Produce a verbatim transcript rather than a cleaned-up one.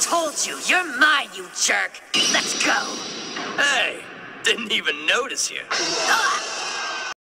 told you, you're mine, you jerk. Let's go. Hey, didn't even notice you. Ah!